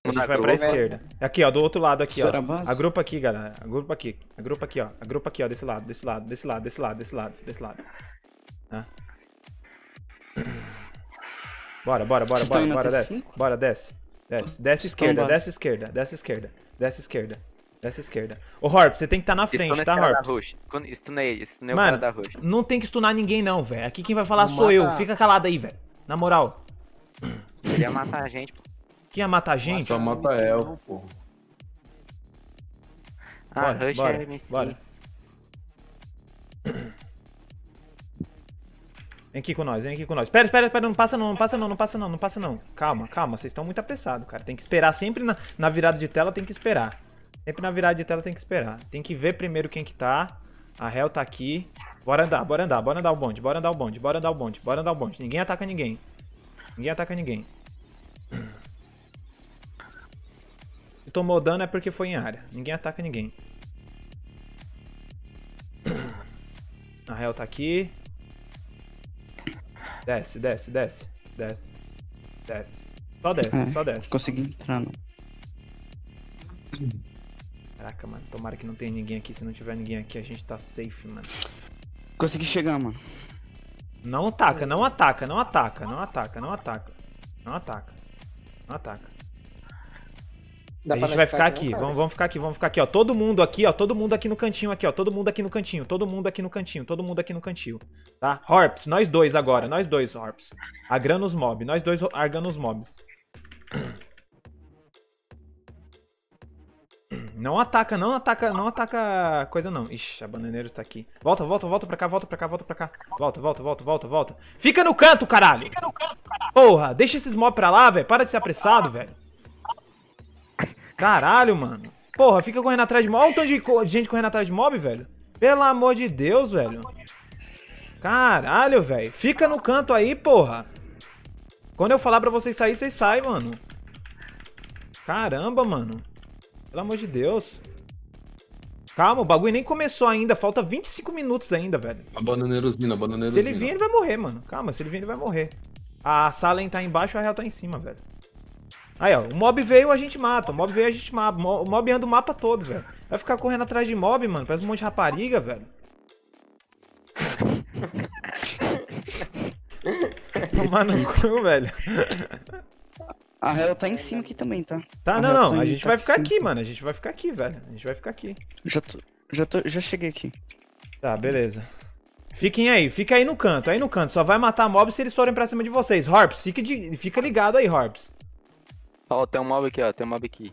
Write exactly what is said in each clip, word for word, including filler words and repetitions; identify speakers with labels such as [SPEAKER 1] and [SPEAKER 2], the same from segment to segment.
[SPEAKER 1] A gente
[SPEAKER 2] Na
[SPEAKER 1] vai pra
[SPEAKER 2] grupo,
[SPEAKER 1] esquerda. Aqui, ó, do outro lado aqui, ó.
[SPEAKER 3] Espera a base.
[SPEAKER 1] Agrupa aqui, galera. Agrupa aqui. Agrupa aqui, ó. Agrupa aqui, ó, desse lado, desse lado, desse lado, desse lado, desse lado, desse lado. Tá? Bora, bora, bora,
[SPEAKER 3] Vocês
[SPEAKER 1] bora,
[SPEAKER 3] estão indo
[SPEAKER 1] bora,
[SPEAKER 3] até
[SPEAKER 1] desce.
[SPEAKER 3] cinco?
[SPEAKER 1] Bora, desce. Desce, desce
[SPEAKER 3] Estão
[SPEAKER 1] esquerda,
[SPEAKER 3] base.
[SPEAKER 1] desce esquerda, desce esquerda, desce esquerda, desce esquerda. Ô, Horp, você tem que estar na frente, tá, Horp?
[SPEAKER 2] Stunei, stunei o cara
[SPEAKER 1] Mano,
[SPEAKER 2] da Rush.
[SPEAKER 1] não tem que stunar ninguém não, velho. Aqui quem vai falar
[SPEAKER 4] Não
[SPEAKER 1] sou eu.
[SPEAKER 4] mata-
[SPEAKER 1] Fica calado aí, velho. Na moral.
[SPEAKER 2] Ele ia matar a gente.
[SPEAKER 1] Quem ia matar a gente?
[SPEAKER 5] Só mata elfo, pô.
[SPEAKER 2] Ah,
[SPEAKER 1] Bora,
[SPEAKER 2] Rush
[SPEAKER 1] bora,
[SPEAKER 2] é M C.
[SPEAKER 1] bora. Vem aqui com nós, vem aqui com nós. Espera, espera, espera, não passa não, não passa não, não passa não, não passa não. Calma, calma, vocês estão muito apressados, cara. Tem que esperar sempre na, na virada de tela, tem que esperar. Sempre na virada de tela tem que esperar. Tem que ver primeiro quem que tá. A Hel tá aqui. Bora andar, bora andar, bora andar o bonde, bora andar o bonde, bora andar o bonde, bora andar o bonde. Ninguém ataca ninguém. Ninguém ataca ninguém. Se tomou dano é porque foi em área. Ninguém ataca ninguém. A Hel tá aqui. Desce, desce, desce, desce, desce. Só desce,
[SPEAKER 3] É.
[SPEAKER 1] só desce.
[SPEAKER 3] Consegui entrar, não.
[SPEAKER 1] Caraca, mano, tomara que não tenha ninguém aqui. Se não tiver ninguém aqui, a gente tá safe, mano.
[SPEAKER 3] Consegui chegar, mano.
[SPEAKER 1] Não ataca, não ataca, não ataca, não ataca, não ataca. Não ataca, não ataca.
[SPEAKER 4] Dá
[SPEAKER 1] A
[SPEAKER 4] pra
[SPEAKER 1] gente vai
[SPEAKER 4] nós
[SPEAKER 1] ficar
[SPEAKER 4] aqui,
[SPEAKER 1] aqui,
[SPEAKER 4] não,
[SPEAKER 1] vamos,
[SPEAKER 4] cara?
[SPEAKER 1] vamos ficar aqui, vamos ficar aqui, ó. Todo mundo aqui, ó. Todo mundo aqui no cantinho, aqui, ó. Todo mundo aqui no cantinho, todo mundo aqui no cantinho, todo mundo aqui no cantinho. Tá? Horps, nós dois agora, nós dois, Horps. Agrando os mobs, nós dois argando os mobs. Não ataca, não ataca, não ataca coisa não. Ixi, a bananeira está aqui. Volta, volta, volta pra cá, volta pra cá, volta pra cá. Volta, volta, volta, volta, volta. Fica no canto, caralho! Porra, deixa esses mobs pra lá, velho. Para de ser apressado, velho. Caralho, mano. Porra, fica correndo atrás de mob. Olha o tanto de co- de gente correndo atrás de mob, velho. Pelo amor de Deus, velho. Caralho, velho. Fica no canto aí, porra. Quando eu falar pra vocês sair, vocês saem, mano. Caramba, mano. Pelo amor de Deus. Calma, o bagulho nem começou ainda. Falta vinte e cinco minutos ainda, velho.
[SPEAKER 5] A bananeirozinha, a
[SPEAKER 1] Se
[SPEAKER 5] bananeirozinha.
[SPEAKER 1] ele vir, ele vai morrer, mano. Calma, se ele vir, ele vai morrer. A Salen tá embaixo, a Real tá em cima, velho. Aí, ó. O mob veio, a gente mata. O mob veio, a gente mata. O mob anda o mapa todo, velho. Vai ficar correndo atrás de mob, mano. Parece um monte de rapariga, velho. Tomar no cu, velho.
[SPEAKER 3] A Hel tá em cima aqui também, tá?
[SPEAKER 1] Tá,
[SPEAKER 3] A
[SPEAKER 1] não,
[SPEAKER 3] Hel
[SPEAKER 1] não.
[SPEAKER 3] tá
[SPEAKER 1] A
[SPEAKER 3] em-
[SPEAKER 1] gente
[SPEAKER 3] tá
[SPEAKER 1] vai ficar
[SPEAKER 3] sim.
[SPEAKER 1] aqui, mano. A gente vai ficar aqui, velho. A gente vai ficar aqui.
[SPEAKER 3] Já tô, já tô, já cheguei aqui.
[SPEAKER 1] Tá, beleza. Fiquem aí, fica aí no canto, aí no canto. Só vai matar mob se eles forem pra cima de vocês. Horps, fica, de, fica ligado aí, Horps.
[SPEAKER 2] Ó, tem um mob aqui, ó. Tem um mob aqui.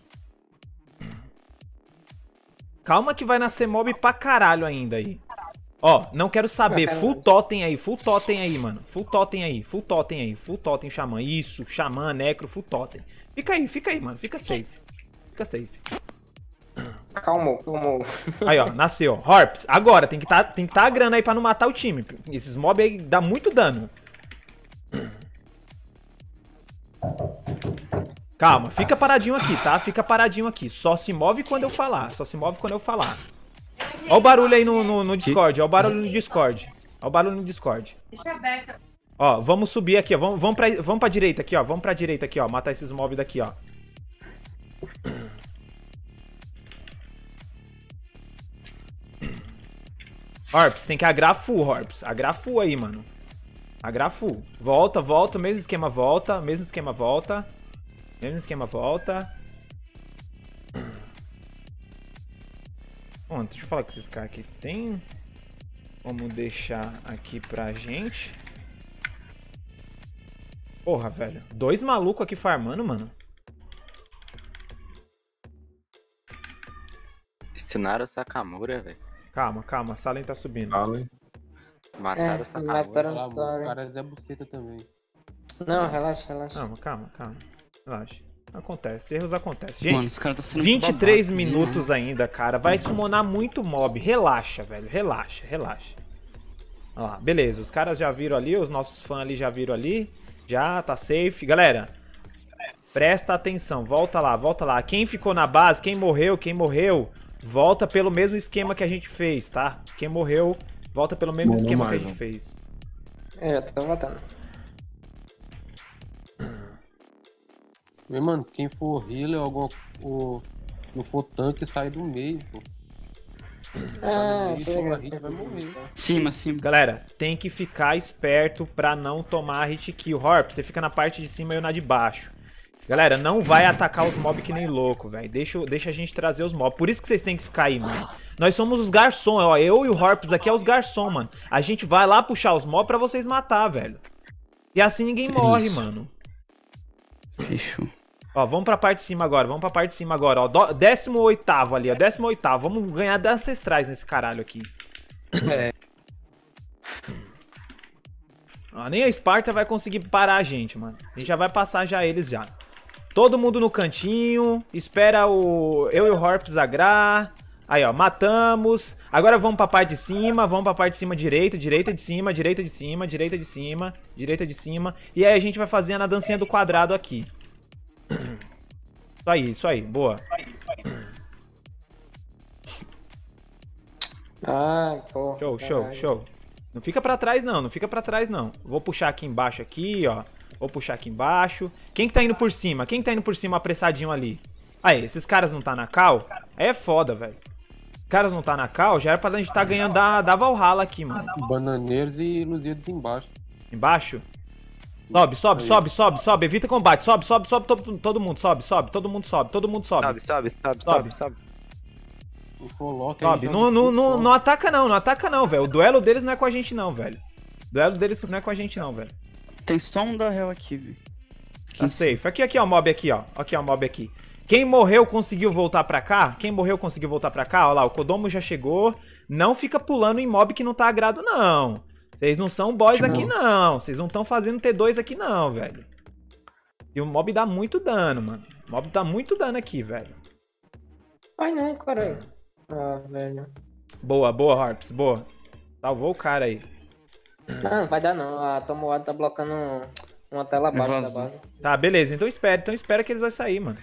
[SPEAKER 1] Calma que vai nascer mob pra caralho ainda aí. Ó, não quero saber.
[SPEAKER 4] Não,
[SPEAKER 1] Full totem aí, full totem aí, mano. Full totem aí, full totem aí. Full totem, xamã. Isso, xamã, necro, full totem. Fica aí, fica aí, mano. Fica safe. Fica safe.
[SPEAKER 4] Calma, calma.
[SPEAKER 1] Aí, ó, nasceu. Horps, agora, tem que tá, tem que tá a grana aí pra não matar o time. Esses mob aí dá muito dano. Calma, fica paradinho aqui, tá? Fica paradinho aqui. Só se move quando eu falar. Só se move quando eu falar. Ó o barulho aí no, no, no Discord. Ó o barulho no Discord. Ó o barulho no Discord.
[SPEAKER 6] Deixa aberta.
[SPEAKER 1] Ó, vamos subir aqui, ó. Vamos, vamos, pra, vamos pra direita aqui, ó. Vamos pra direita aqui, ó. Matar esses mobs daqui, ó. Horps, tem que agrar full, Horps. Agrar full aí, mano. Agrar full. Volta, volta. Mesmo esquema, volta. Mesmo esquema, volta. Mesmo esquema, volta. Bom, deixa eu falar com esses caras aqui. Tem como deixar aqui pra gente. Porra, velho. Dois malucos aqui farmando, mano.
[SPEAKER 2] Stunaram o Sakamura, velho.
[SPEAKER 1] Calma, calma. A Salen tá subindo.
[SPEAKER 5] Fala, hein?
[SPEAKER 2] Mataram
[SPEAKER 4] É,
[SPEAKER 2] o Sakamura.
[SPEAKER 4] mataram-
[SPEAKER 7] Lá, os caras é buceta também.
[SPEAKER 4] Não, relaxa, relaxa.
[SPEAKER 1] Calma, calma, calma. Relaxa. Acontece. Erros acontecem. Gente,
[SPEAKER 3] Mano, os caras tá sendo muito
[SPEAKER 1] vinte e três
[SPEAKER 3] babaca, né?
[SPEAKER 1] minutos ainda, cara. Vai summonar muito mob. Relaxa, velho. Relaxa, relaxa. Olha lá. Beleza. Os caras já viram ali. Os nossos fãs ali já viram ali. Já, tá safe. Galera, presta atenção. Volta lá, volta lá. Quem ficou na base, quem morreu, quem morreu, volta pelo mesmo esquema que a gente fez, tá? Quem morreu, volta pelo mesmo
[SPEAKER 5] Bom, não
[SPEAKER 1] esquema que a
[SPEAKER 5] mais,
[SPEAKER 1] gente
[SPEAKER 5] não.
[SPEAKER 1] fez.
[SPEAKER 4] É, já tô matando.
[SPEAKER 7] Meu, mano, quem for healer ou alguma. Ou, não for tanque, sai do meio, pô.
[SPEAKER 4] Ah,
[SPEAKER 7] Tá no meio,
[SPEAKER 4] tô
[SPEAKER 7] toma
[SPEAKER 4] ligado.
[SPEAKER 7] hit, vai morrer.
[SPEAKER 3] Cima, cima.
[SPEAKER 1] Galera, tem que ficar esperto pra não tomar hit kill. Horp, você fica na parte de cima e eu na de baixo. Galera, não vai atacar os mobs que nem louco, velho. Deixa, deixa a gente trazer os mobs. Por isso que vocês têm que ficar aí, mano. Nós somos os garçons, ó. Eu e o Horps aqui é os garçons, mano. A gente vai lá puxar os mobs pra vocês matar, velho. E assim ninguém morre,
[SPEAKER 3] Isso.
[SPEAKER 1] mano.
[SPEAKER 3] Fechou.
[SPEAKER 1] Ó, vamos pra parte de cima agora, vamos pra parte de cima agora, ó. Do- décimo oitavo ali, ó. Décimo oitavo. Vamos ganhar de ancestrais nesse caralho aqui.
[SPEAKER 7] É.
[SPEAKER 1] Ó, nem a Esparta vai conseguir parar a gente, mano. A gente já vai passar já eles já. Todo mundo no cantinho. Espera o... Eu e o Horps agrar. Aí, ó. Matamos. Agora vamos pra parte de cima. Vamos pra parte de cima direita. Direita de cima. Direita de cima. Direita de cima. Direita de cima. E aí a gente vai fazendo a dancinha do quadrado aqui. Isso aí, isso aí. Boa.
[SPEAKER 4] Ah, porra.
[SPEAKER 1] Show, show,
[SPEAKER 4] caralho.
[SPEAKER 1] show. Não fica pra trás não, não fica pra trás não. Vou puxar aqui embaixo aqui, ó. Vou puxar aqui embaixo. Quem que tá indo por cima? Quem que tá indo por cima apressadinho ali? Aí, esses caras não tá na cal? Aí é foda, velho. Os caras não tá na cal, já era pra gente tá ganhando da, da Valhalla aqui, mano.
[SPEAKER 7] Bananeiros e Lusíadas embaixo.
[SPEAKER 1] Embaixo. Sobe, sobe,
[SPEAKER 7] Aí.
[SPEAKER 1] sobe, sobe, sobe. Evita combate. Sobe, sobe, sobe. Todo, todo mundo sobe, sobe. Todo mundo sobe, todo mundo sobe.
[SPEAKER 2] Sobe, sobe, sobe,
[SPEAKER 1] Sobe.
[SPEAKER 2] sobe, sobe.
[SPEAKER 7] E coloca aí,
[SPEAKER 1] Sobe.
[SPEAKER 7] joga
[SPEAKER 1] Não, não,
[SPEAKER 7] escudo
[SPEAKER 1] não,
[SPEAKER 7] só.
[SPEAKER 1] não ataca não, não ataca não, velho. O duelo deles não é com a gente não, velho. O duelo deles não é com a gente não, velho.
[SPEAKER 3] Tem só um da Hell aqui, velho.
[SPEAKER 1] Tá safe. Aqui, aqui, ó, mob aqui, ó. Aqui, ó, mob aqui. Quem morreu conseguiu voltar pra cá? Quem morreu conseguiu voltar pra cá? Ó lá, o Kodomo já chegou. Não fica pulando em mob que não tá agrado, não. Vocês não são boys
[SPEAKER 3] Tipo-
[SPEAKER 1] aqui, não. Vocês não estão fazendo T dois aqui, não, velho. E o mob dá muito dano, mano. O mob dá muito dano aqui, velho.
[SPEAKER 4] Ai não, caralho. Ah, velho.
[SPEAKER 1] Boa, boa, Harps, boa. Salvou o cara aí.
[SPEAKER 4] Não, não vai dar não. A Tomoada tá blocando uma tela abaixo da
[SPEAKER 3] vazou.
[SPEAKER 4] base.
[SPEAKER 1] Tá, beleza. Então espera. Então espera que eles vão sair, mano.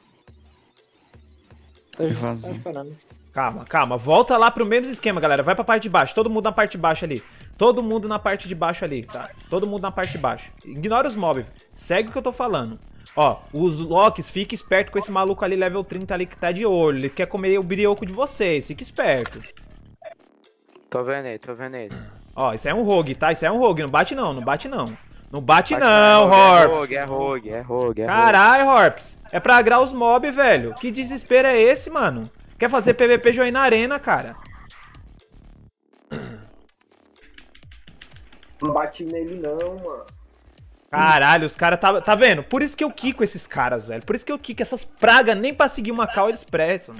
[SPEAKER 4] Tô, tô
[SPEAKER 3] Vazio.
[SPEAKER 4] esperando.
[SPEAKER 1] Calma, calma. Volta lá pro mesmo esquema, galera. Vai pra parte de baixo. Todo mundo na parte de baixo ali. Todo mundo na parte de baixo ali, tá? Todo mundo na parte de baixo. Ignora os mobs. Segue o que eu tô falando. Ó, os Locks, fique esperto com esse maluco ali, level trinta ali, que tá de olho. Ele quer comer o brioco de vocês. Fique esperto.
[SPEAKER 2] Tô vendo ele, tô vendo ele.
[SPEAKER 1] Ó, isso é um rogue, tá? Isso é um rogue. Não bate não, não bate não. Não bate,
[SPEAKER 2] Bate
[SPEAKER 1] não,
[SPEAKER 2] é
[SPEAKER 1] Horps.
[SPEAKER 2] rogue, é rogue, é rogue, é rogue.
[SPEAKER 1] Caralho, Horps. É pra agrar os mobs, velho. Que desespero é esse, mano? Quer fazer P V P join na arena, cara.
[SPEAKER 6] Não bate nele não, mano.
[SPEAKER 1] Caralho, os caras tá, tá vendo? Por isso que eu quico esses caras, velho. Por isso que eu quico essas pragas, nem pra seguir uma call eles prestam.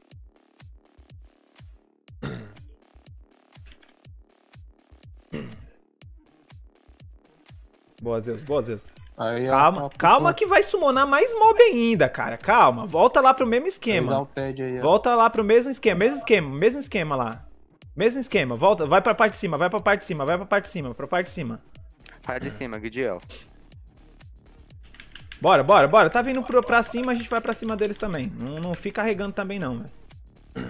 [SPEAKER 1] Boa, Zeus, boa, Zeus.
[SPEAKER 7] Aí,
[SPEAKER 1] Calma,
[SPEAKER 7] a- a-
[SPEAKER 1] calma que vai summonar mais mob ainda, cara. Calma, volta lá pro mesmo
[SPEAKER 7] Usar
[SPEAKER 1] esquema.
[SPEAKER 7] o T E D aí, ó.
[SPEAKER 1] Volta lá pro mesmo esquema, mesmo esquema, mesmo esquema lá. Mesmo esquema, volta, vai pra parte de cima, vai pra parte de cima, vai pra parte de cima, pra parte de cima.
[SPEAKER 2] Vai de cima, Guidiel.
[SPEAKER 1] Bora, bora, bora. Tá vindo pro, pra cima, a gente vai pra cima deles também. Não, não fica carregando também não, velho.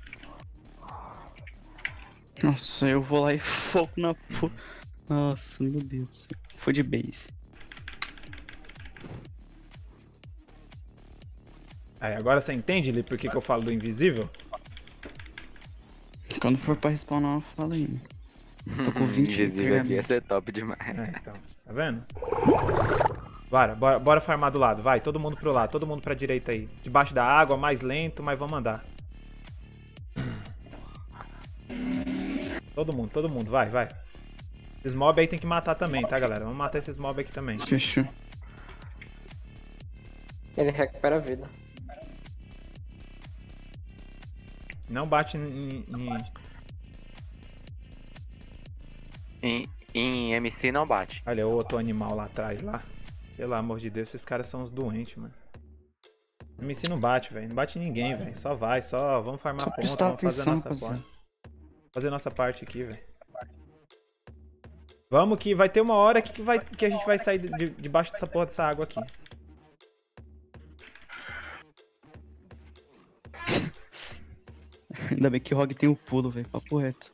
[SPEAKER 3] Nossa, eu vou lá e foco na porra. Nossa, meu Deus do céu. Foi de base.
[SPEAKER 1] Aí, agora você entende, Li, por que, que eu falo do invisível?
[SPEAKER 3] Quando for pra respawnar, fala aí. Tô com vinte
[SPEAKER 2] Invisível aqui
[SPEAKER 3] pergaminhos.
[SPEAKER 2] ia ser top demais.
[SPEAKER 1] É, então, tá vendo? Bora, bora, bora farmar do lado, vai, todo mundo pro lado, todo mundo pra direita aí. Debaixo da água, mais lento, mas vamos andar. Todo mundo, todo mundo, vai, vai. Esses mobs aí tem que matar também, tá, galera? Vamos matar esses mobs aqui também.
[SPEAKER 3] Fechou.
[SPEAKER 4] Ele recupera a vida.
[SPEAKER 1] Não bate em... em-
[SPEAKER 2] Em, em M C não bate.
[SPEAKER 1] Olha o outro animal lá atrás, lá. Pelo amor de Deus, esses caras são os doentes, mano. M C não bate, velho. Não bate em ninguém, velho. Só vai, só vamos farmar
[SPEAKER 3] Só
[SPEAKER 1] ponto,
[SPEAKER 3] prestar
[SPEAKER 1] vamos fazer a
[SPEAKER 3] atenção,
[SPEAKER 1] nossa
[SPEAKER 3] rapaziada.
[SPEAKER 1] parte. Fazer nossa parte aqui, velho. Vamos que vai ter uma hora que, que, vai, que a gente vai sair de, de- debaixo dessa porra dessa água aqui.
[SPEAKER 3] Ainda bem que o Rogue tem o pulo, velho. Papo reto.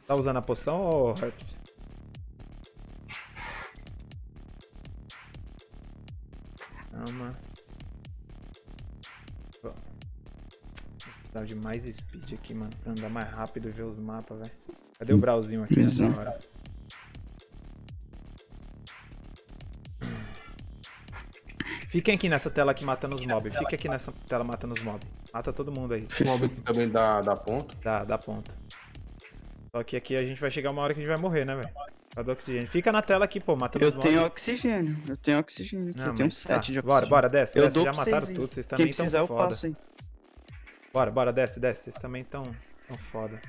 [SPEAKER 1] Tá usando a poção ou Herpes? Calma. Ó. Precisava de mais speed aqui, mano. Pra andar mais rápido e ver os mapas, velho. Cadê o Brauzinho aqui nessa
[SPEAKER 3] Visão.
[SPEAKER 1] hora? Fiquem aqui nessa tela aqui matando os mobs. Fiquem aqui nessa tela matando os mobs. Mata todo mundo aí.
[SPEAKER 5] O mob aqui também dá, dá ponto.
[SPEAKER 1] Dá, dá ponta. Só que aqui a gente vai chegar uma hora que a gente vai morrer, né, velho? Cadê o oxigênio? Fica na tela aqui, pô, matando
[SPEAKER 3] Eu
[SPEAKER 1] os mobs.
[SPEAKER 3] tenho oxigênio. Eu tenho oxigênio aqui.
[SPEAKER 1] Não,
[SPEAKER 3] eu tenho
[SPEAKER 1] mas
[SPEAKER 3] sete
[SPEAKER 1] tá.
[SPEAKER 3] de oxigênio.
[SPEAKER 1] Bora, bora, desce.
[SPEAKER 3] Eu
[SPEAKER 1] desce.
[SPEAKER 3] dou
[SPEAKER 1] Já
[SPEAKER 3] pra
[SPEAKER 1] mataram
[SPEAKER 3] vocês aí.
[SPEAKER 1] tudo, vocês
[SPEAKER 3] Quem
[SPEAKER 1] também
[SPEAKER 3] precisar,
[SPEAKER 1] tão
[SPEAKER 3] eu
[SPEAKER 1] foda.
[SPEAKER 3] passo aí.
[SPEAKER 1] Bora, bora, desce, desce. Vocês também tão, tão foda.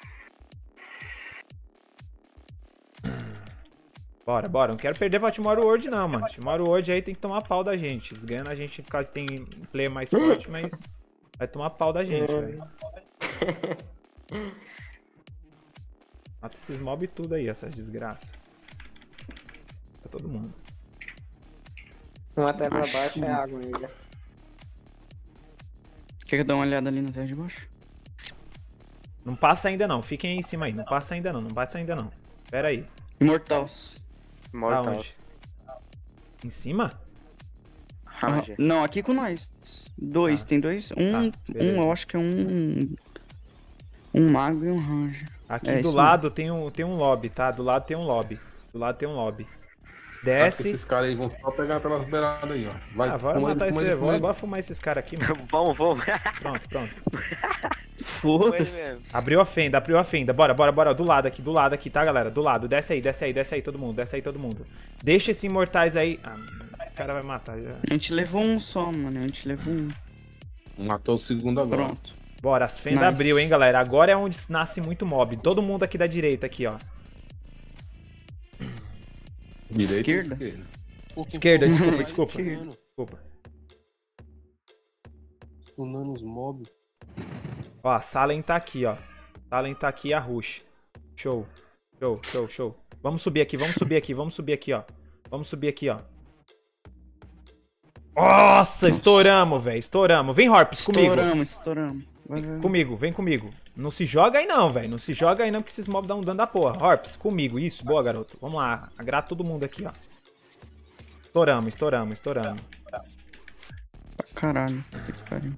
[SPEAKER 1] Bora, bora. Não quero perder pra Tomorrow World não, mano. Tomorrow World aí tem que tomar pau da gente. Ganhando a gente por causa que tem player mais forte, mas vai tomar pau da gente, velho. Mata esses mob tudo aí, essas desgraças. Pra todo mundo.
[SPEAKER 4] Uma até pra
[SPEAKER 3] Acho
[SPEAKER 4] baixo é
[SPEAKER 3] que-
[SPEAKER 4] água ainda.
[SPEAKER 3] Quer dar uma olhada ali na terra de baixo?
[SPEAKER 1] Não passa ainda não. Fiquem aí em cima aí. Não passa ainda não. Não passa ainda não. Pera aí.
[SPEAKER 3] Imortals.
[SPEAKER 2] Mortal.
[SPEAKER 1] Aonde? Em cima?
[SPEAKER 2] Ranger.
[SPEAKER 3] Não, aqui com nós. Dois,
[SPEAKER 1] Tá.
[SPEAKER 3] tem dois. Um,
[SPEAKER 1] Tá,
[SPEAKER 3] um
[SPEAKER 1] beleza.
[SPEAKER 3] eu acho que é um. Um mago e um ranger.
[SPEAKER 1] Aqui
[SPEAKER 3] É,
[SPEAKER 1] do
[SPEAKER 3] isso
[SPEAKER 1] lado tem um, tem um lobby, tá? Do lado tem um lobby. Do lado tem um lobby.
[SPEAKER 5] Acho que
[SPEAKER 1] Desce.
[SPEAKER 5] esses caras aí vão só pegar pelas beiradas aí, ó. Vai,
[SPEAKER 1] Ah, bora
[SPEAKER 5] fuma ele,
[SPEAKER 1] matar
[SPEAKER 5] fuma
[SPEAKER 1] esse.
[SPEAKER 5] ele, fuma
[SPEAKER 1] Bora,
[SPEAKER 5] ele.
[SPEAKER 1] bora fumar esses caras aqui, mano.
[SPEAKER 2] Vamos, vamos.
[SPEAKER 1] Pronto, pronto.
[SPEAKER 2] Com ele
[SPEAKER 3] Foda-se.
[SPEAKER 2] mesmo.
[SPEAKER 1] Abriu a fenda, abriu a fenda. Bora, bora, bora. Do lado aqui, do lado aqui, tá, galera? Do lado. Desce aí, desce aí, desce aí todo mundo. Desce aí todo mundo. Deixa esses imortais aí. Ah, o cara vai matar já.
[SPEAKER 3] A gente levou um só, mano. A gente levou um.
[SPEAKER 5] Matou o segundo agora.
[SPEAKER 3] Pronto.
[SPEAKER 1] Bora, as fendas
[SPEAKER 3] Nice.
[SPEAKER 1] abriu, hein, galera. Agora é onde nasce muito mob. Todo mundo aqui da direita, aqui, ó.
[SPEAKER 5] Direita
[SPEAKER 3] Esquerda?
[SPEAKER 5] e esquerda.
[SPEAKER 7] Pô, quem
[SPEAKER 1] Esquerda,
[SPEAKER 7] for
[SPEAKER 1] desculpa,
[SPEAKER 7] vai
[SPEAKER 1] desculpa.
[SPEAKER 7] stunando,
[SPEAKER 1] Desculpa.
[SPEAKER 7] stunando os mobs.
[SPEAKER 1] Ó, a Salen tá aqui, ó. Salen tá aqui e a Rush. Show. Show, show, show. Vamos subir aqui, vamos subir aqui, vamos subir aqui, ó. Vamos subir aqui, ó. Nossa, estouramos, velho. Estouramos. Vem, Horpes, comigo.
[SPEAKER 3] Estouramos, estouramos. Vai, vai, vai.
[SPEAKER 1] Comigo, vem comigo. Não se joga aí não, velho. Não se joga aí não, porque esses mobs dão um dano da porra. Horpes, comigo. Isso, boa, garoto. Vamos lá. Agrada todo mundo aqui, ó. Estouramos, estouramos, estouramos.
[SPEAKER 3] Pra caralho. Puta que pariu.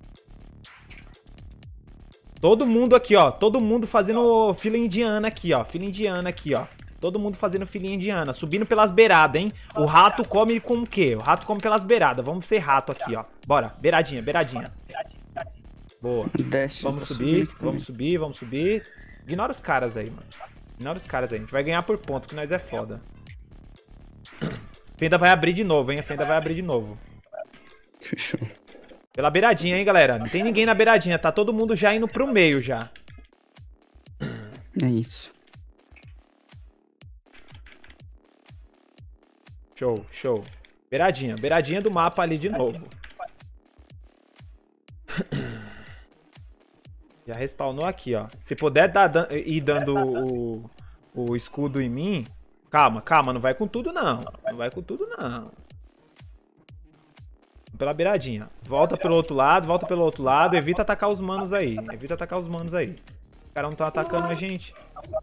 [SPEAKER 1] Todo mundo aqui, ó. Todo mundo fazendo fila indiana aqui, ó. Fila indiana aqui, ó. Todo mundo fazendo fila indiana. Subindo pelas beiradas, hein. O rato come com o quê? O rato come pelas beiradas. Vamos ser rato aqui, ó. Bora. Beiradinha, beiradinha. Boa.
[SPEAKER 3] Desce.
[SPEAKER 1] Vamos
[SPEAKER 3] eu tô
[SPEAKER 1] subir,
[SPEAKER 3] subindo aqui
[SPEAKER 1] vamos subir, vamos subir. Ignora os caras aí, mano. Ignora os caras aí. A gente vai ganhar por ponto, que nós é foda. Fenda vai abrir de novo, hein. A Fenda vai abrir de novo.
[SPEAKER 3] também. Fechou.
[SPEAKER 1] Pela beiradinha, hein, galera. Não tem ninguém na beiradinha. Tá todo mundo já indo pro meio, já.
[SPEAKER 3] É isso.
[SPEAKER 1] Show, show. Beiradinha. Beiradinha do mapa ali de novo. Já respawnou aqui, ó. Se puder dar, dan- ir dando o, o escudo em mim... Calma, calma. Não vai com tudo, não. Não vai com tudo, não. Pela beiradinha. Volta pelo outro lado, volta pelo outro lado. Evita atacar os manos aí. Evita atacar os manos aí. Os caras não estão atacando a gente.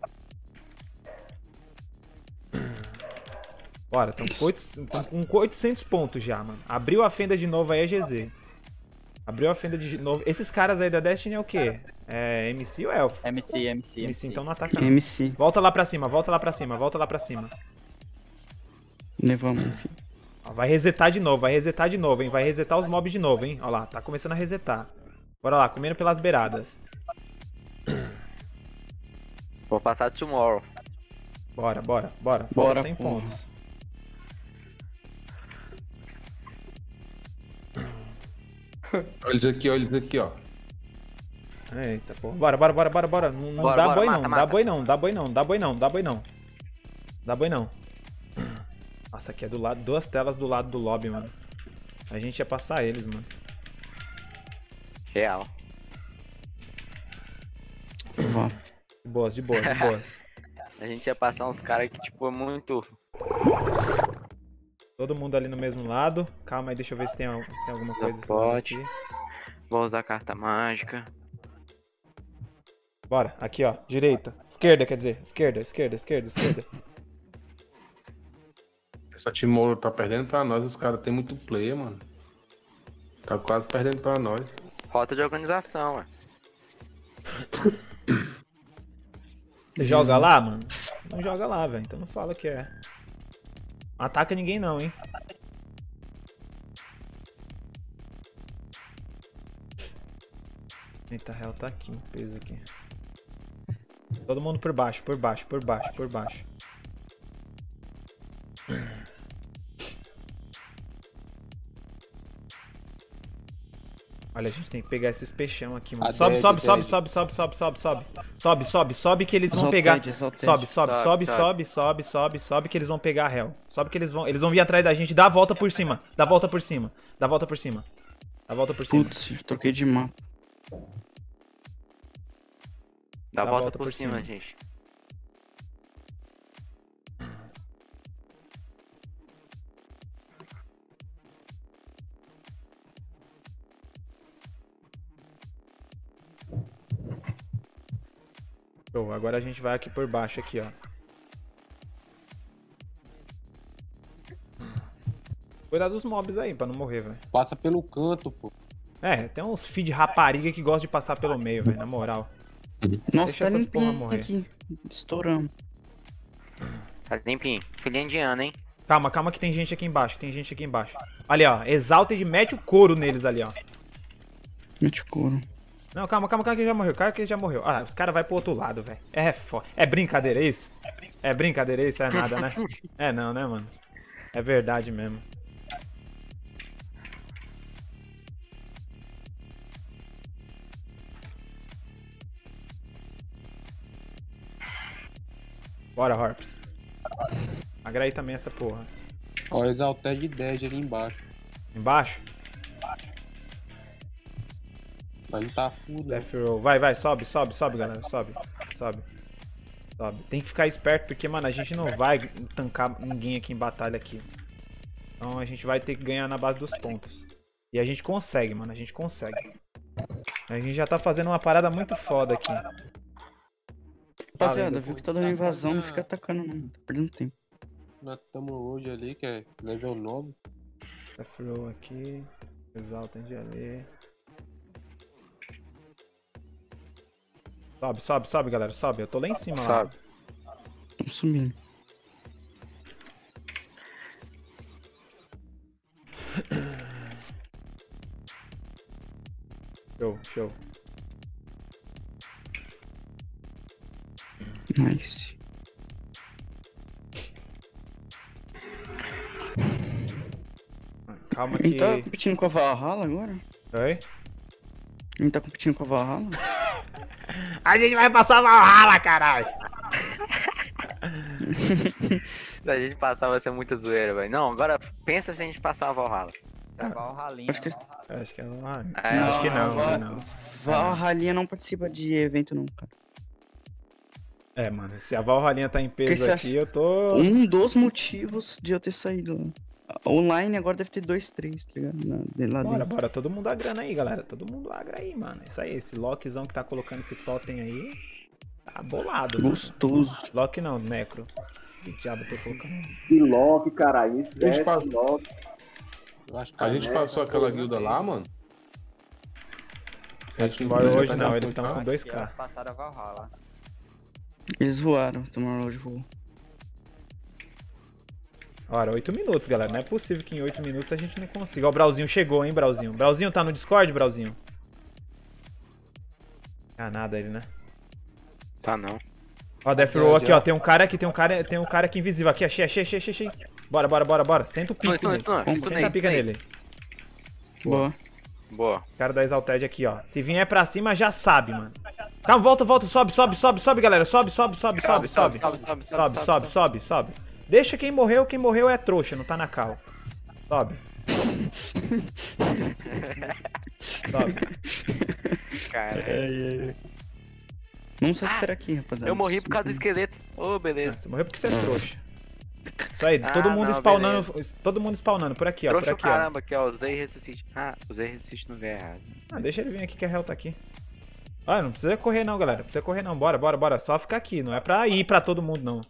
[SPEAKER 1] Bora, estão com oitocentos pontos já, mano. Abriu a fenda de novo aí, é G Z. Abriu a fenda de novo. Esses caras aí da Destiny é o quê? É M C ou Elfo?
[SPEAKER 8] M C, M C,
[SPEAKER 1] M C, então não ataca não.
[SPEAKER 3] M C.
[SPEAKER 1] Volta lá pra cima, volta lá pra cima, volta lá pra cima.
[SPEAKER 3] Levamos, filho.
[SPEAKER 1] Ó, vai resetar de novo, vai resetar de novo, hein? Vai resetar os mobs de novo, hein? Ó lá, tá começando a resetar. Bora lá, comendo pelas beiradas.
[SPEAKER 2] Vou passar tomorrow.
[SPEAKER 1] Bora, bora, bora.
[SPEAKER 3] Bora,
[SPEAKER 1] Bora, cem
[SPEAKER 3] porra.
[SPEAKER 1] pontos.
[SPEAKER 5] Olha eles aqui, olha eles aqui, ó.
[SPEAKER 1] Eita, porra. Bora, bora, bora, bora, bora. Não, não
[SPEAKER 2] Bora,
[SPEAKER 1] dá
[SPEAKER 2] bora,
[SPEAKER 1] boi
[SPEAKER 2] mata,
[SPEAKER 1] não, dá
[SPEAKER 2] mata.
[SPEAKER 1] boi não, dá boi não, dá boi não, dá boi não, dá boi não. Dá boi não. Nossa, aqui é do lado, duas telas do lado do lobby, mano. A gente ia passar eles, mano.
[SPEAKER 2] Real.
[SPEAKER 3] Vamos.
[SPEAKER 1] De boas, de boas, de boas.
[SPEAKER 2] A gente ia passar uns caras que, tipo, é muito.
[SPEAKER 1] Todo mundo ali no mesmo lado. Calma aí, deixa eu ver se tem, al- tem alguma coisa.
[SPEAKER 2] pode.
[SPEAKER 1] aqui.
[SPEAKER 2] Vou usar carta mágica.
[SPEAKER 1] Bora, aqui ó, direita. Esquerda, quer dizer. Esquerda, esquerda, esquerda, esquerda.
[SPEAKER 5] Essa Timor tá perdendo pra nós, os caras tem muito player, mano. Tá quase perdendo pra nós.
[SPEAKER 2] Falta de organização, ué.
[SPEAKER 1] Você joga lá, mano? Não joga lá, velho. Então não fala que é. Não ataca ninguém não, hein? Eita, real tá aqui, um peso aqui. Todo mundo por baixo, por baixo, por baixo, por baixo. Olha, a gente tem que pegar esses peixão aqui, mano.
[SPEAKER 7] A
[SPEAKER 1] Sobe,
[SPEAKER 7] dead,
[SPEAKER 1] sobe, sobe,
[SPEAKER 7] dead.
[SPEAKER 1] sobe, sobe, sobe, sobe, sobe. Sobe, sobe, sobe que eles vão
[SPEAKER 3] Exalted,
[SPEAKER 1] pegar.
[SPEAKER 3] exalted.
[SPEAKER 1] Sobe, sobe,
[SPEAKER 2] Sobe,
[SPEAKER 1] sobe,
[SPEAKER 2] sobe.
[SPEAKER 1] sobe, sobe, sobe, sobe que eles vão pegar a réu. Sobe que eles vão. Eles vão vir atrás da gente. Dá a volta por cima. Dá a volta por cima. Dá a volta por cima. Dá a volta por cima.
[SPEAKER 3] Putz, troquei de mapa.
[SPEAKER 2] Dá a volta, por, cima, gente.
[SPEAKER 1] Show, agora a gente vai aqui por baixo aqui, ó. Cuidado dos mobs aí, pra não morrer, velho.
[SPEAKER 7] Passa pelo canto, pô.
[SPEAKER 1] É, tem uns filhos de rapariga que gostam de passar pelo meio, velho, na moral.
[SPEAKER 3] Nossa,
[SPEAKER 1] Deixa
[SPEAKER 3] tá
[SPEAKER 1] essas porra
[SPEAKER 3] limpinho
[SPEAKER 1] morrer.
[SPEAKER 3] aqui. Estouramos.
[SPEAKER 2] Tá limpinho. Filhinha indiana, hein?
[SPEAKER 1] Calma, calma que tem gente aqui embaixo, tem gente aqui embaixo. Ali, ó, Exalted mete o couro neles ali, ó.
[SPEAKER 3] Mete o couro.
[SPEAKER 1] Não, calma, calma, calma que já morreu, calma que já morreu. Ah, os caras vão pro outro lado, velho. É foda. É brincadeira, é isso? É brincadeira, é isso? É nada, né? É não, né, mano? É verdade mesmo. Bora, Harps. Agra aí também essa porra.
[SPEAKER 7] Ó, Exalted dez ali embaixo.
[SPEAKER 1] Embaixo?
[SPEAKER 7] Mas não tá full, né?
[SPEAKER 1] Death Roll. Vai, vai, sobe, sobe, sobe, galera. Sobe, sobe. Sobe. Tem que ficar esperto porque, mano, a gente não vai tancar ninguém aqui em batalha aqui. Então a gente vai ter que ganhar na base dos pontos. E a gente consegue, mano, a gente consegue. A gente já tá fazendo uma parada muito foda aqui.
[SPEAKER 3] Rapaziada, viu que tá dando invasão, não fica atacando não. Tá perdendo tempo.
[SPEAKER 7] Nós estamos hoje ali, que é level nove.
[SPEAKER 1] Death Roll aqui. Exalted ali. Sobe, sobe, sobe, galera, sobe. Eu tô lá em cima,
[SPEAKER 2] Sobe.
[SPEAKER 1] ó.
[SPEAKER 3] Tamo sumindo.
[SPEAKER 1] Show, show.
[SPEAKER 3] Nice.
[SPEAKER 1] Calma
[SPEAKER 3] A gente
[SPEAKER 1] que...
[SPEAKER 3] tá competindo com a Valhalla agora?
[SPEAKER 1] Oi?
[SPEAKER 3] A gente tá competindo com a Valhalla?
[SPEAKER 1] A gente vai passar Valhalla, caralho!
[SPEAKER 2] Se a gente passar vai ser muita zoeira, velho. Não, agora pensa se a gente passar a Valhalla.
[SPEAKER 3] Acho que,
[SPEAKER 1] Acho que não. Ah,
[SPEAKER 2] É,
[SPEAKER 1] acho que não,
[SPEAKER 3] Val-
[SPEAKER 1] não.
[SPEAKER 3] Valhalla não participa de evento não, cara.
[SPEAKER 1] É, mano, se a Valhalinha tá em
[SPEAKER 3] Que
[SPEAKER 1] peso
[SPEAKER 3] você
[SPEAKER 1] aqui,
[SPEAKER 3] acha?
[SPEAKER 1] eu tô...
[SPEAKER 3] Um dos motivos de eu ter saído lá. Online agora deve ter dois, três, tá ligado? Na, de- lá
[SPEAKER 1] Bora,
[SPEAKER 3] dentro.
[SPEAKER 1] bora, todo mundo agrana aí, galera. Todo mundo agra aí, mano. Isso aí, esse Lockzão que tá colocando esse totem aí, tá bolado. mano.
[SPEAKER 3] Gostoso.
[SPEAKER 1] Lock não, Necro. Que diabo eu tô colocando?
[SPEAKER 6] Que Loki, caralho. Isso
[SPEAKER 5] Deixa
[SPEAKER 6] é
[SPEAKER 5] eu falar.
[SPEAKER 6] Loki.
[SPEAKER 7] Eu acho que
[SPEAKER 5] A gente
[SPEAKER 6] É,
[SPEAKER 5] passou
[SPEAKER 6] tá
[SPEAKER 5] aquela
[SPEAKER 6] bom,
[SPEAKER 5] guilda
[SPEAKER 6] né?
[SPEAKER 5] lá, mano?
[SPEAKER 1] Acho que embora hoje não, eles estão com dois K.
[SPEAKER 2] passaram a Valhalla.
[SPEAKER 3] Eles voaram, Tomorrowland voou.
[SPEAKER 1] Ora, oito minutos, galera. Não é possível que em oito minutos a gente não consiga. Ó, o Brauzinho chegou, hein, Brauzinho. Brauzinho tá no Discord, Brauzinho? Ah, nada ele, né?
[SPEAKER 2] Tá não.
[SPEAKER 1] Ó, Death
[SPEAKER 7] Aqui,
[SPEAKER 1] Roll
[SPEAKER 7] ó,
[SPEAKER 1] aqui, ó. Tem um cara aqui, tem um cara, tem um cara aqui invisível. Aqui, achei, achei, achei, achei, achei. Bora, bora, bora, bora. Senta o pico
[SPEAKER 2] Stun,
[SPEAKER 1] nele.
[SPEAKER 2] stun, stun,
[SPEAKER 1] Senta
[SPEAKER 2] stun,
[SPEAKER 1] a pica
[SPEAKER 2] stun.
[SPEAKER 1] nele.
[SPEAKER 3] Boa.
[SPEAKER 2] Boa.
[SPEAKER 1] O cara da Exalted aqui, ó. Se vier pra cima, já sabe, mano. Calma, volta, volta. Sobe, sobe, sobe, sobe, galera. Sobe, sobe, sobe, sobe, sobe.
[SPEAKER 2] sobe, sobe,
[SPEAKER 1] Sobe, sobe, sobe, sobe. Deixa quem morreu, quem morreu é trouxa, não tá na cal. Sobe. Sobe.
[SPEAKER 2] Cara,
[SPEAKER 3] Vamos só esperar aqui, rapaziada.
[SPEAKER 2] eu morri por causa do esqueleto. Ô,
[SPEAKER 1] Ah,
[SPEAKER 2] beleza.
[SPEAKER 1] você morreu porque você é trouxa. Isso aí,
[SPEAKER 2] Ah,
[SPEAKER 1] todo mundo
[SPEAKER 2] não,
[SPEAKER 1] spawnando. Todo mundo spawnando por aqui, ó. Por
[SPEAKER 2] Trouxa o
[SPEAKER 1] aqui, ó.
[SPEAKER 2] caramba aqui, ó. Usei ressuscite. Ah, usei ressuscite no V errado.
[SPEAKER 1] Ah, deixa ele vir aqui que a Hel tá aqui. Ah, não precisa correr não, galera. Não precisa correr não. Bora, bora, bora. Só ficar aqui. Não é pra ir pra todo mundo, não.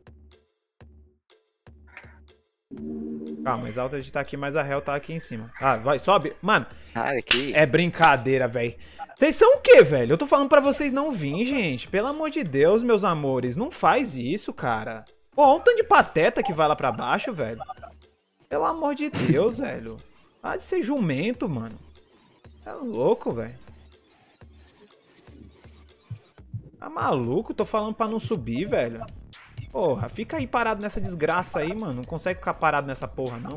[SPEAKER 1] Calma, Exalted tá aqui, mas a Hell tá aqui em cima. Ah, vai, sobe. Mano,
[SPEAKER 2] Sai aqui.
[SPEAKER 1] é brincadeira, velho. Vocês são o quê, velho? Eu tô falando pra vocês não virem, gente. Pelo amor de Deus, meus amores. Não faz isso, cara. Pô, olha um tanto de pateta que vai lá pra baixo, velho. Pelo amor de Deus, velho. Ah, de ser jumento, mano. É louco, velho. Tá maluco? Tô falando pra não subir, velho. Porra, fica aí parado nessa desgraça aí, mano. Não consegue ficar parado nessa porra, não.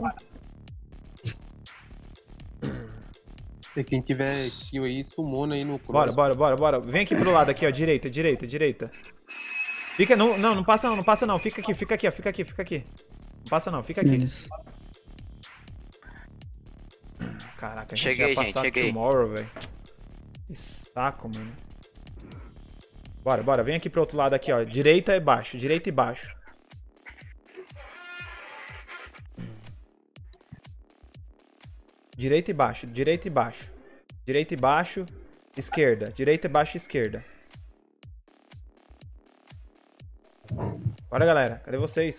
[SPEAKER 7] E quem tiver skill aí, sumona aí no cross.
[SPEAKER 1] Bora, bora, bora, bora. Vem aqui pro lado aqui, ó. Direita, direita, direita. Fica, não, não, não passa não, não passa não. Fica aqui, fica aqui, ó. Fica aqui, fica aqui. Não passa não, fica aqui.
[SPEAKER 3] Beleza.
[SPEAKER 1] Caraca, a gente
[SPEAKER 2] Cheguei,
[SPEAKER 1] vai
[SPEAKER 2] gente,
[SPEAKER 1] passar
[SPEAKER 2] cheguei.
[SPEAKER 1] tomorrow, velho. Que saco, mano. Bora, bora. Vem aqui pro outro lado aqui, ó. Direita e baixo, direita e baixo. Direita e baixo, direita e baixo. Direita e baixo, esquerda. Direita e baixo, esquerda. Bora, galera. Cadê vocês?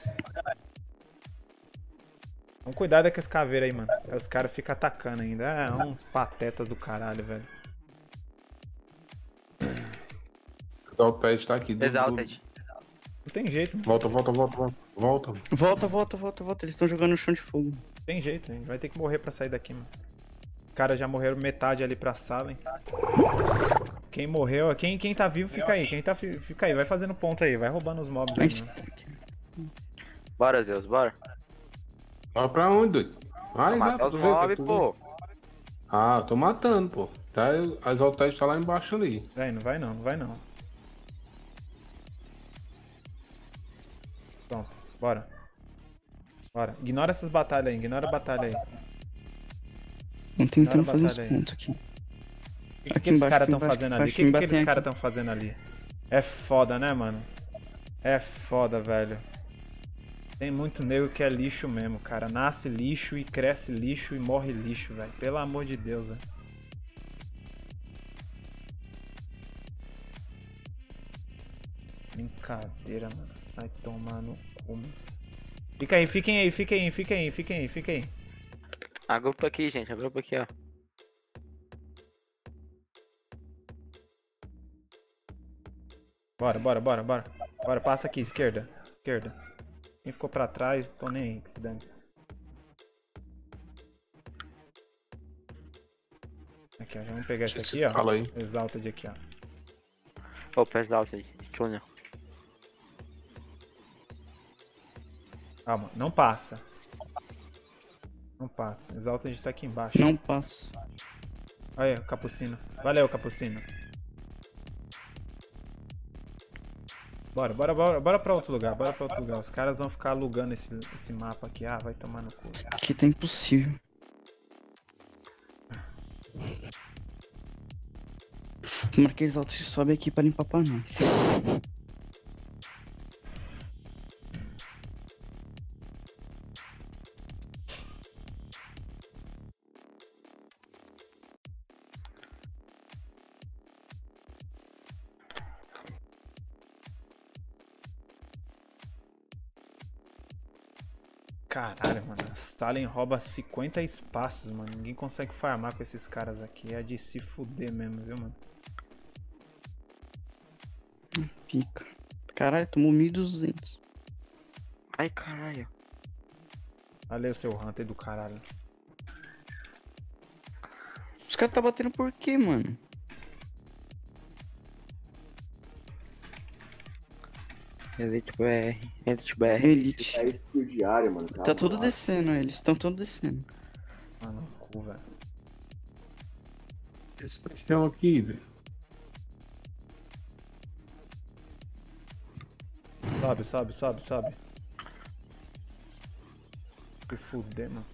[SPEAKER 1] Vamos cuidar daqueles caveiras aí, mano. Os caras ficam atacando ainda. É, uns patetas do caralho, velho.
[SPEAKER 5] Exalted tá aqui. do- do-
[SPEAKER 2] Exalted.
[SPEAKER 1] Não tem jeito, mano.
[SPEAKER 5] Volta, volta, volta, volta. Volta.
[SPEAKER 3] Volta, volta, volta, volta. Eles estão jogando no chão de fogo.
[SPEAKER 1] Não tem jeito, a gente vai ter que morrer pra sair daqui, mano. Os caras já morreram metade ali pra sala, hein. Quem morreu, quem, quem tá vivo fica aí. Quem tá fi- fica aí, vai fazendo ponto aí. Vai roubando os mobs
[SPEAKER 3] A
[SPEAKER 1] aí,
[SPEAKER 3] gente
[SPEAKER 1] mano.
[SPEAKER 3] tá aqui.
[SPEAKER 2] Bora, Zeus, bora.
[SPEAKER 5] Vai pra onde, doido? Vai,
[SPEAKER 2] Matar
[SPEAKER 5] vai,
[SPEAKER 2] os
[SPEAKER 5] tu vê,
[SPEAKER 2] mobs,
[SPEAKER 5] tu vê.
[SPEAKER 2] pô.
[SPEAKER 5] Ah, tô matando, pô. Tá, a Exalted tá lá embaixo ali.
[SPEAKER 1] Vai, não vai não, não vai não. Pronto, bora. Bora. Ignora essas batalhas aí, ignora a batalha aí.
[SPEAKER 3] Vamos tentando
[SPEAKER 1] Bora,
[SPEAKER 3] fazer uns
[SPEAKER 1] batalha aí.
[SPEAKER 3] pontos aqui.
[SPEAKER 1] O que,
[SPEAKER 3] Aqui
[SPEAKER 1] que aqueles
[SPEAKER 3] embaixo,
[SPEAKER 1] caras
[SPEAKER 3] aqui
[SPEAKER 1] estão
[SPEAKER 3] embaixo,
[SPEAKER 1] fazendo
[SPEAKER 3] aqui
[SPEAKER 1] ali? O que,
[SPEAKER 3] embaixo,
[SPEAKER 1] que
[SPEAKER 3] me
[SPEAKER 1] aqueles
[SPEAKER 3] batem
[SPEAKER 1] caras
[SPEAKER 3] aqui.
[SPEAKER 1] estão fazendo ali? É foda, né, mano? É foda, velho. Tem muito nego que é lixo mesmo, cara. Nasce lixo e cresce lixo e morre lixo, velho. Pelo amor de Deus, velho. Brincadeira, mano. Vai tomar no cu. Mano. Fica aí, fiquem aí, fiquem aí, fiquem aí, fiquem aí, fiquem aí.
[SPEAKER 2] Agrupa aqui, gente. Agrupa aqui, ó.
[SPEAKER 1] Bora, bora, bora, bora. Bora, passa aqui, esquerda. Esquerda. Quem ficou pra trás, tô nem aí, que se dane. Aqui, ó, já vamos pegar esse aqui, ó.
[SPEAKER 5] Fala aí.
[SPEAKER 1] Exalta de aqui, ó.
[SPEAKER 2] Opa, Exalted. Túnel.
[SPEAKER 1] Calma, não passa. Não passa. Exalta de tá aqui embaixo.
[SPEAKER 3] Não passo.
[SPEAKER 1] Aí, Capucino. Valeu, Capucino. Bora, bora, bora, bora pra outro lugar, bora pra outro lugar. Os caras vão ficar alugando esse, esse mapa aqui. Ah, vai tomar no cu.
[SPEAKER 3] Aqui tá impossível. O Marquês Alto sobe aqui pra limpar pra nós.
[SPEAKER 1] Caralho, mano. A Stalin rouba cinquenta espaços, mano. Ninguém consegue farmar com esses caras aqui. É de se fuder mesmo, viu, mano?
[SPEAKER 3] Pica. Caralho, tomou mil e duzentos.
[SPEAKER 2] Ai, caralho.
[SPEAKER 1] Valeu, seu Hunter do caralho.
[SPEAKER 3] Os caras tá batendo por quê, mano?
[SPEAKER 2] Elite B R. Elite B R.
[SPEAKER 3] Elite.
[SPEAKER 6] É skill diário, mano.
[SPEAKER 3] Tá
[SPEAKER 6] calma
[SPEAKER 3] tudo
[SPEAKER 6] lá.
[SPEAKER 3] descendo, eles estão todos descendo.
[SPEAKER 1] Mano, no cu, velho.
[SPEAKER 5] Esse paixão aqui, velho.
[SPEAKER 1] Sobe, sobe, sobe, sobe. Se fuder, mano.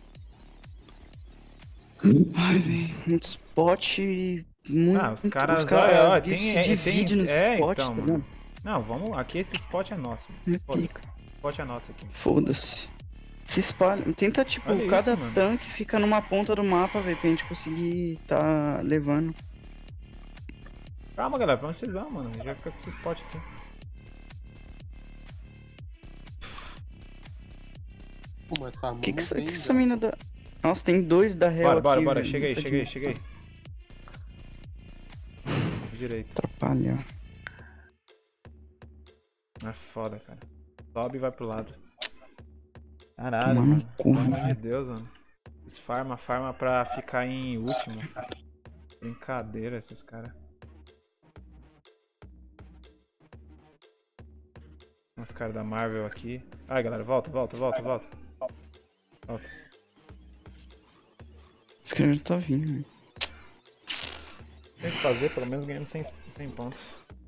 [SPEAKER 3] Ai, velho. Muito spot. Muito.
[SPEAKER 1] Ah, os caras.
[SPEAKER 3] Os caras
[SPEAKER 1] ó, ó,
[SPEAKER 3] se
[SPEAKER 1] tem, é,
[SPEAKER 3] divide
[SPEAKER 1] tem,
[SPEAKER 3] nos
[SPEAKER 1] é,
[SPEAKER 3] spots,
[SPEAKER 1] então,
[SPEAKER 3] tá
[SPEAKER 1] mano.
[SPEAKER 3] vendo?
[SPEAKER 1] Não, vamos. Aqui esse spot é nosso.
[SPEAKER 3] É
[SPEAKER 1] Foda-se.
[SPEAKER 3] pica.
[SPEAKER 1] O spot é nosso aqui.
[SPEAKER 3] Foda-se. Se espalha. Tenta, tipo,
[SPEAKER 1] Olha isso,
[SPEAKER 3] cada
[SPEAKER 1] mano.
[SPEAKER 3] tanque fica numa ponta do mapa, velho, pra gente conseguir tá levando.
[SPEAKER 1] Calma, galera, pra onde vocês vão, mano? A gente vai ficar com esse spot aqui.
[SPEAKER 7] Pô, mas farmou
[SPEAKER 3] Que que,
[SPEAKER 7] muito
[SPEAKER 3] essa- que
[SPEAKER 7] bem,
[SPEAKER 3] essa
[SPEAKER 7] velho.
[SPEAKER 3] mina da. Nossa, tem dois da Hell
[SPEAKER 1] Bora, bora,
[SPEAKER 3] aqui,
[SPEAKER 1] bora.
[SPEAKER 3] velho.
[SPEAKER 1] Chega aí,
[SPEAKER 3] Tá
[SPEAKER 1] chega aí,
[SPEAKER 3] de
[SPEAKER 1] chega aí. Direito.
[SPEAKER 3] Atrapalhar.
[SPEAKER 1] É foda, cara. Sobe e vai pro lado. Caralho,
[SPEAKER 3] Tomar no
[SPEAKER 1] mano.
[SPEAKER 3] cu,
[SPEAKER 1] Pelo amor de
[SPEAKER 3] velho.
[SPEAKER 1] Deus, mano. Eles farma, farma pra ficar em último. Brincadeira esses caras. Os caras da Marvel aqui. Ai, galera, volta, volta, volta, volta. Volta.
[SPEAKER 3] Esse cara já tá vindo, velho.
[SPEAKER 1] Tem que fazer, pelo menos ganhamos cem, cem pontos.